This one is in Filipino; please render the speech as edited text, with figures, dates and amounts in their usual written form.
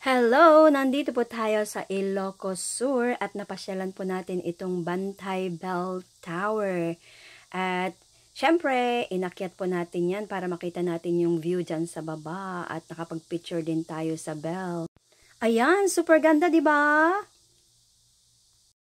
Hello! Nandito po tayo sa Ilocos Sur at napasyalan po natin itong Bantay Bell Tower. At syempre, inakyat po natin yan para makita natin yung view dyan sa baba at nakapag-picture din tayo sa bell. Ayan, super ganda, di ba?